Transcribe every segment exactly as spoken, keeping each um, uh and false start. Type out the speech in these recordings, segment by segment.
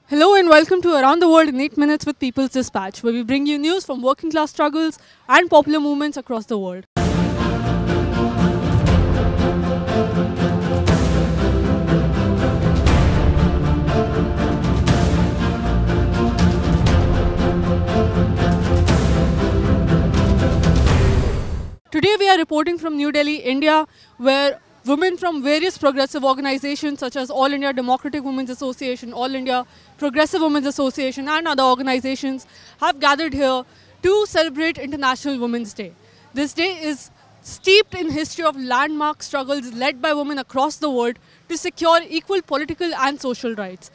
Hello and welcome to Around the World in eight minutes with People's Dispatch, where we bring you news from working class struggles and popular movements across the world. Today we are reporting from New Delhi, India, where women from various progressive organizations such as All India Democratic Women's Association, All India Progressive Women's Association and other organizations have gathered here to celebrate International Women's Day. This day is steeped in history of landmark struggles led by women across the world to secure equal political and social rights.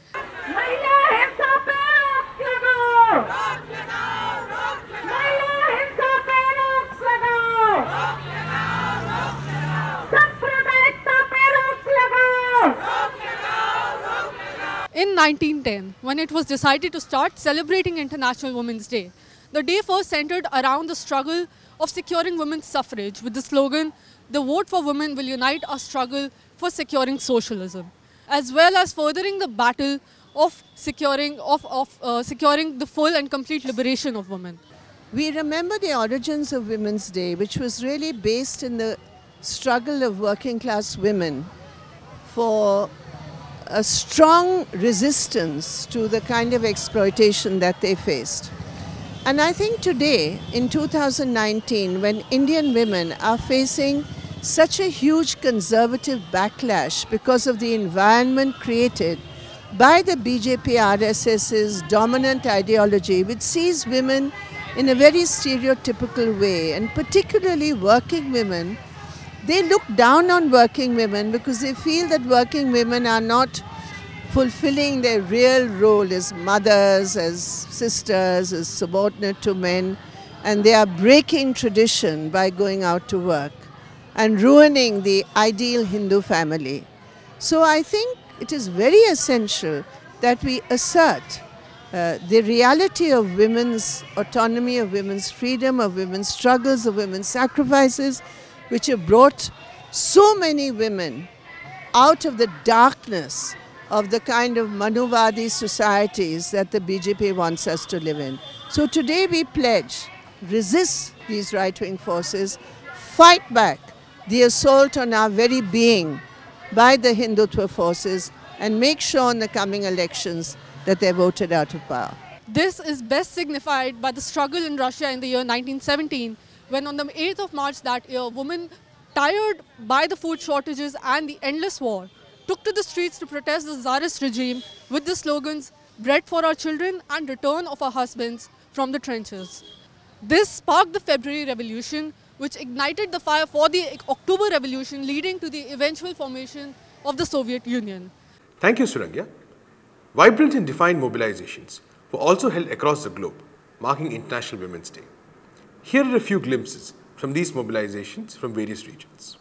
In nineteen ten, when it was decided to start celebrating International Women's Day, the day first centered around the struggle of securing women's suffrage with the slogan, "The vote for women will unite our struggle for securing socialism," as well as furthering the battle of securing, of, of, uh, securing the full and complete liberation of women. We remember the origins of Women's Day, which was really based in the struggle of working class women for a strong resistance to the kind of exploitation that they faced. And I think today, in two thousand nineteen, when Indian women are facing such a huge conservative backlash because of the environment created by the B J P R S S's dominant ideology, which sees women in a very stereotypical way, and particularly working women, they look down on working women because they feel that working women are not fulfilling their real role as mothers, as sisters, as subordinate to men, and they are breaking tradition by going out to work and ruining the ideal Hindu family. So I think it is very essential that we assert uh, the reality of women's autonomy, of women's freedom, of women's struggles, of women's sacrifices, which have brought so many women out of the darkness of the kind of Manuvadi societies that the B J P wants us to live in. So today we pledge, resist these right-wing forces, fight back the assault on our very being by the Hindutva forces, and make sure in the coming elections that they're voted out of power. This is best signified by the struggle in Russia in the year nineteen seventeen, when on the eighth of March that year, women, tired by the food shortages and the endless war, took to the streets to protest the Tsarist regime with the slogans, "Bread for our children" and "Return of our husbands from the trenches." This sparked the February Revolution, which ignited the fire for the October Revolution, leading to the eventual formation of the Soviet Union. Thank you, Surangya. Vibrant and defined mobilizations were also held across the globe, marking International Women's Day. Here are a few glimpses from these mobilizations from various regions.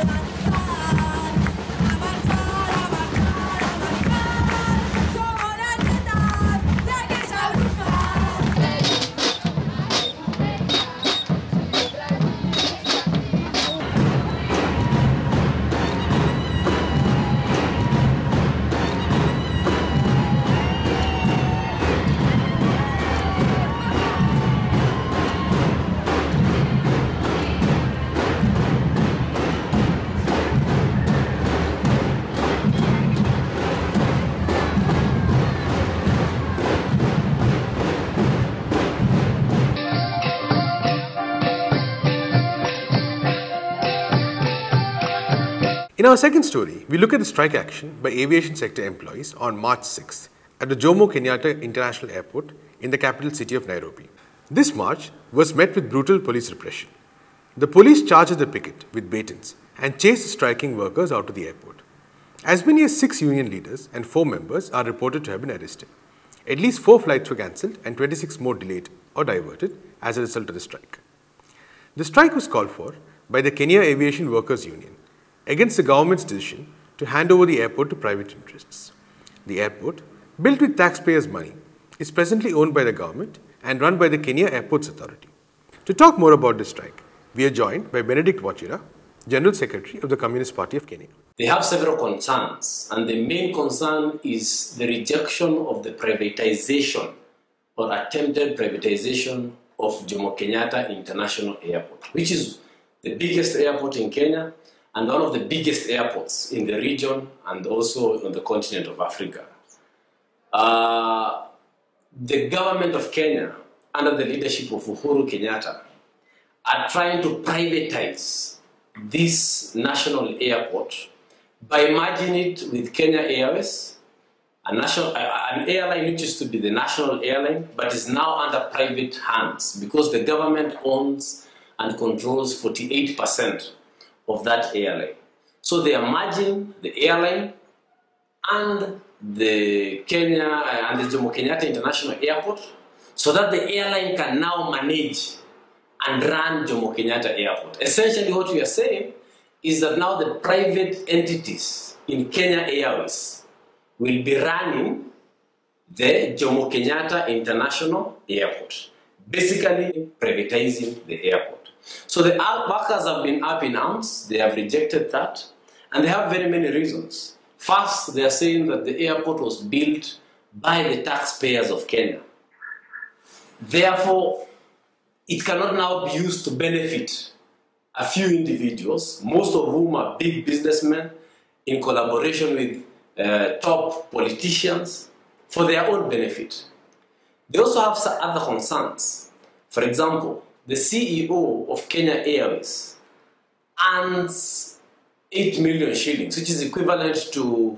In our second story, we look at the strike action by aviation sector employees on March sixth at the Jomo Kenyatta International Airport in the capital city of Nairobi. This march was met with brutal police repression. The police charged the picket with batons and chased the striking workers out of the airport. As many as six union leaders and four members are reported to have been arrested. At least four flights were cancelled and twenty-six more delayed or diverted as a result of the strike. The strike was called for by the Kenya Aviation Workers Union against the government's decision to hand over the airport to private interests. The airport, built with taxpayers' money, is presently owned by the government and run by the Kenya Airports Authority. To talk more about this strike, we are joined by Benedict Wachira, General Secretary of the Communist Party of Kenya. They have several concerns, and the main concern is the rejection of the privatization or attempted privatization of Jomo Kenyatta International Airport, which is the biggest airport in Kenya and one of the biggest airports in the region and also on the continent of Africa. Uh, the government of Kenya, under the leadership of Uhuru Kenyatta, are trying to privatize this national airport by merging it with Kenya Airways, a national, an airline which used to be the national airline, but is now under private hands because the government owns and controls forty-eight percent of that airline. So they are merging the airline and the Kenya uh, and the Jomo Kenyatta International Airport so that the airline can now manage and run Jomo Kenyatta Airport. Essentially what we are saying is that now the private entities in Kenya Airways will be running the Jomo Kenyatta International Airport, basically privatizing the airport. So the workers have been up in arms, they have rejected that, and they have very many reasons. First, they are saying that the airport was built by the taxpayers of Kenya. Therefore, it cannot now be used to benefit a few individuals, most of whom are big businessmen in collaboration with uh, top politicians for their own benefit. They also have some other concerns. For example, the C E O of Kenya Airways earns eight million shillings, which is equivalent to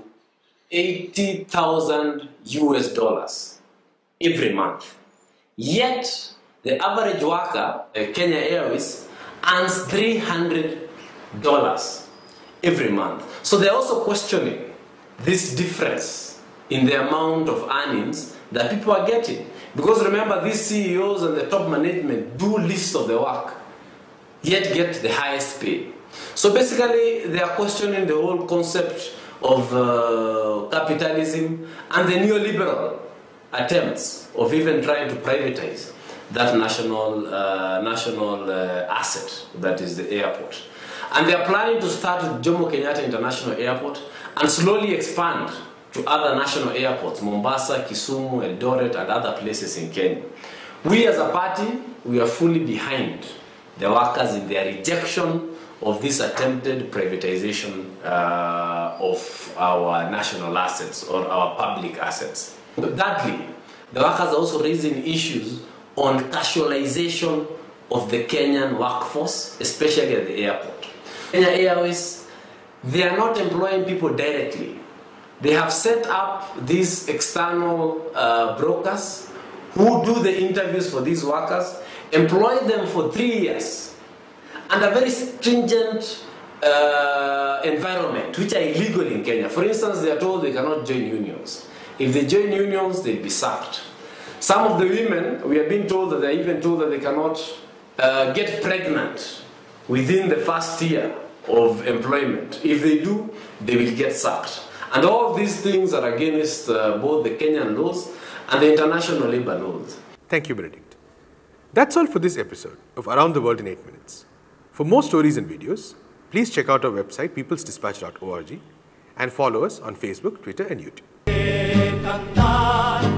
eighty thousand U S dollars every month. Yet, the average worker at Kenya Airways earns three hundred dollars every month. So they're also questioning this difference in the amount of earnings that people are getting. Because remember, these C E Os and the top management do lists of the work, yet get the highest pay. So basically, they are questioning the whole concept of uh, capitalism and the neoliberal attempts of even trying to privatize that national, uh, national uh, asset that is the airport. And they are planning to start with Jomo Kenyatta International Airport and slowly expand to other national airports, Mombasa, Kisumu, Eldoret, and other places in Kenya. We as a party, we are fully behind the workers in their rejection of this attempted privatization uh, of our national assets or our public assets. Thirdly, the workers are also raising issues on casualization of the Kenyan workforce, especially at the airport. Kenya Airways, they are not employing people directly. They have set up these external uh, brokers who do the interviews for these workers, employ them for three years, under very stringent uh, environment, which are illegal in Kenya. For instance, they are told they cannot join unions. If they join unions, they'll be sacked. Some of the women, we have been told that they're even told that they cannot uh, get pregnant within the first year of employment. If they do, they will get sacked. And all of these things are against uh, both the Kenyan laws and the international labor laws. Thank you, Benedict. That's all for this episode of Around the World in eight minutes. For more stories and videos, please check out our website peoples dispatch dot org and follow us on Facebook, Twitter and YouTube.